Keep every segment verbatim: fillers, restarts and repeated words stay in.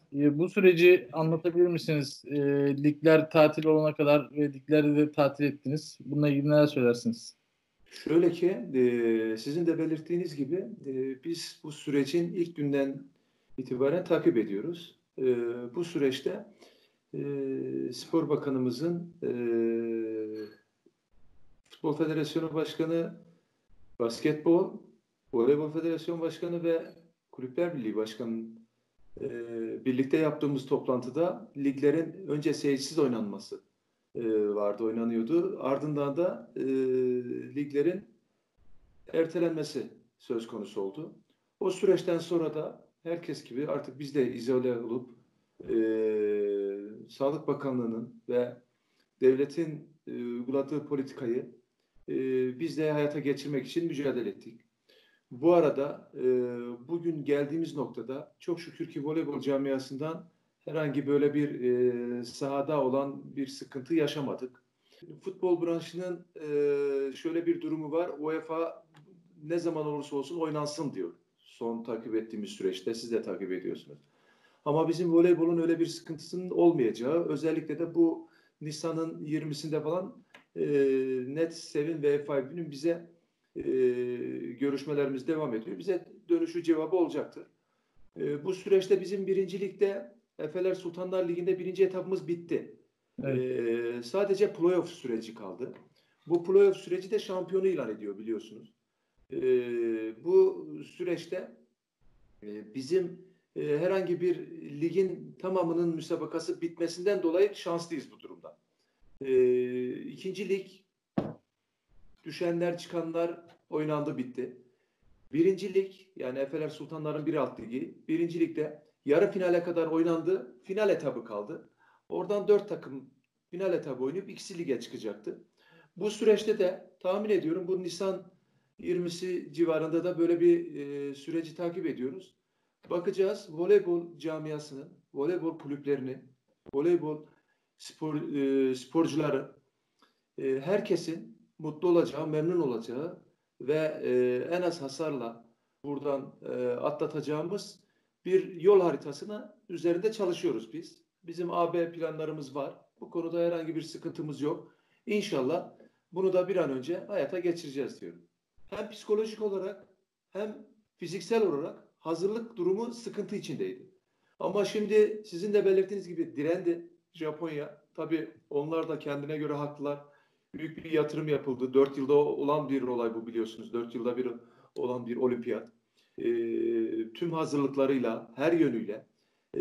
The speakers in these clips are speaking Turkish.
E, bu süreci anlatabilir misiniz? E, ligler tatil olana kadar ve liglerde de tatil ettiniz. Bununla ilgili neler söylersiniz? Şöyle ki, e, sizin de belirttiğiniz gibi e, biz bu sürecin ilk günden itibaren takip ediyoruz. E, bu süreçte e, Spor Bakanımızın, e, Futbol Federasyonu Başkanı, Basketbol, Voleybol Federasyonu Başkanı ve Kulüpler Birliği Başkanı e, birlikte yaptığımız toplantıda liglerin önce seyircisiz oynanması e, vardı, oynanıyordu. Ardından da e, liglerin ertelenmesi söz konusu oldu. O süreçten sonra da herkes gibi artık biz de izole olup e, Sağlık Bakanlığı'nın ve devletin e, uyguladığı politikayı e, biz de hayata geçirmek için mücadele ettik. Bu arada e, bugün geldiğimiz noktada çok şükür ki voleybol camiasından herhangi böyle bir e, sahada olan bir sıkıntı yaşamadık. Futbol branşının e, şöyle bir durumu var. UEFA ne zaman olursa olsun oynansın diyor. Son takip ettiğimiz süreçte siz de takip ediyorsunuz. Ama bizim voleybolun öyle bir sıkıntısının olmayacağı, özellikle de bu Nisan'ın yirmisinde falan e, net Sevin ve F I B'nin bize e, görüşmelerimiz devam ediyor. Bize dönüşü cevabı olacaktır. E, bu süreçte bizim birincilikte Efeler Sultanlar Ligi'nde birinci etapımız bitti. Evet. E, sadece playoff süreci kaldı. Bu playoff süreci de şampiyonu ilan ediyor biliyorsunuz. E, bu süreçte e, bizim e, herhangi bir ligin tamamının müsabakası bitmesinden dolayı şanslıyız bu durumda. E, ikinci lig düşenler çıkanlar oynandı bitti. Birinci lig yani Efeler Sultanların bir alt ligi. Birinci ligde yarı finale kadar oynandı. Final etabı kaldı. Oradan dört takım final etabı oynayıp ikisi lige çıkacaktı. Bu süreçte de tahmin ediyorum bu Nisan yirmisi civarında da böyle bir e, süreci takip ediyoruz. Bakacağız voleybol camiasının, voleybol kulüplerini, voleybol spor, e, sporcuları, e, herkesin mutlu olacağı, memnun olacağı ve e, en az hasarla buradan e, atlatacağımız bir yol haritasına üzerinde çalışıyoruz biz. Bizim A B planlarımız var. Bu konuda herhangi bir sıkıntımız yok. İnşallah bunu da bir an önce hayata geçireceğiz diyorum. Hem psikolojik olarak hem fiziksel olarak hazırlık durumu sıkıntı içindeydi. Ama şimdi sizin de belirttiğiniz gibi direndi Japonya. Tabii onlar da kendine göre haklılar. Büyük bir yatırım yapıldı. Dört yılda olan bir olay bu biliyorsunuz. Dört yılda bir olan bir olimpiyat. E, tüm hazırlıklarıyla, her yönüyle e,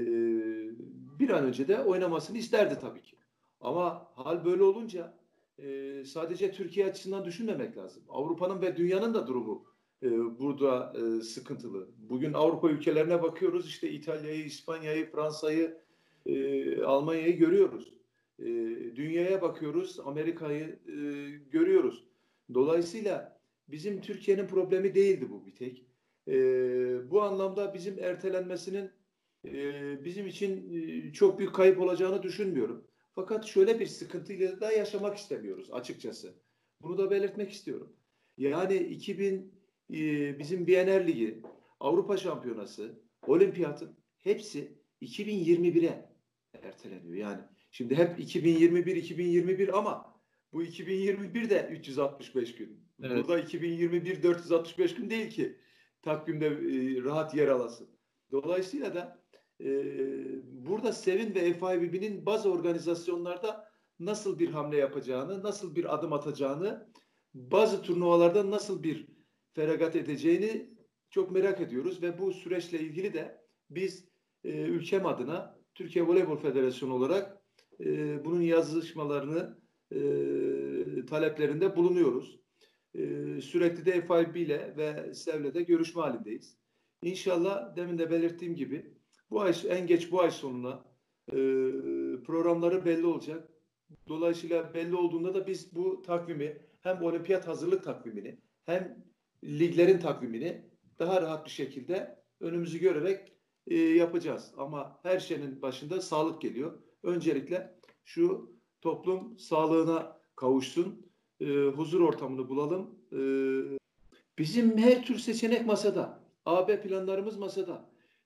bir an önce de oynamasını isterdi tabii ki. Ama hal böyle olunca e, sadece Türkiye açısından düşünmemek lazım. Avrupa'nın ve dünyanın da durumu e, burada e, sıkıntılı. Bugün Avrupa ülkelerine bakıyoruz. İşte İtalya'yı, İspanya'yı, Fransa'yı, e, Almanya'yı görüyoruz. E, dünyaya bakıyoruz, Amerika'yı e, görüyoruz. Dolayısıyla bizim Türkiye'nin problemi değildi bu bir tek. E, bu anlamda bizim ertelenmesinin e, bizim için e, çok büyük kayıp olacağını düşünmüyorum. Fakat şöyle bir sıkıntıyla da yaşamak istemiyoruz açıkçası. Bunu da belirtmek istiyorum. Yani iki bin e, bizim Biyener Ligi, Avrupa Şampiyonası, Olimpiyatın hepsi iki bin yirmi bire erteleniyor. Yani şimdi hep iki bin yirmi bir iki bin yirmi bir ama bu iki bin yirmi bir de üç yüz altmış beş gün. Evet. Burada iki bin yirmi bir dört yüz altmış beş gün değil ki takvimde e, rahat yer alasın. Dolayısıyla da e, burada Sevin ve F I B B'nin bazı organizasyonlarda nasıl bir hamle yapacağını, nasıl bir adım atacağını, bazı turnuvalarda nasıl bir feragat edeceğini çok merak ediyoruz ve bu süreçle ilgili de biz e, ülkem adına Türkiye Voleybol Federasyonu olarak e, bunun yazışmalarını e, taleplerinde bulunuyoruz. E, sürekli de F I B ile ve Sev'le de görüşme halindeyiz. İnşallah demin de belirttiğim gibi bu ay en geç bu ay sonuna e, programları belli olacak. Dolayısıyla belli olduğunda da biz bu takvimi hem olimpiyat hazırlık takvimini hem liglerin takvimini daha rahat bir şekilde önümüzü görerek e, yapacağız. Ama her şeyin başında sağlık geliyor. Öncelikle şu toplum sağlığına kavuşsun, e, huzur ortamını bulalım. E, bizim her tür seçenek masada. A B planlarımız masada.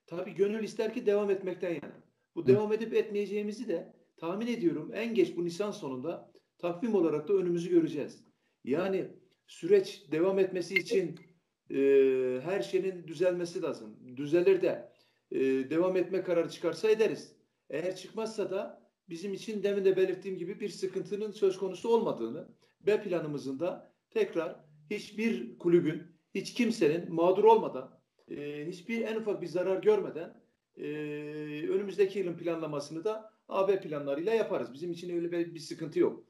tabii gönül ister ki devam etmekten yana. Bu devam edip etmeyeceğimizi de tahmin ediyorum en geç bu Nisan sonunda takvim olarak da önümüzü göreceğiz. Yani süreç devam etmesi için e, her şeyin düzelmesi lazım. Düzelir de e, devam etme kararı çıkarsa ederiz. Eğer çıkmazsa da bizim için demin de belirttiğim gibi bir sıkıntının söz konusu olmadığını, B planımızın da tekrar hiçbir kulübün, hiç kimsenin mağdur olmadan, e, hiçbir en ufak bir zarar görmeden e, önümüzdeki yılın planlamasını da A B planlarıyla yaparız. Bizim için öyle bir, bir sıkıntı yok.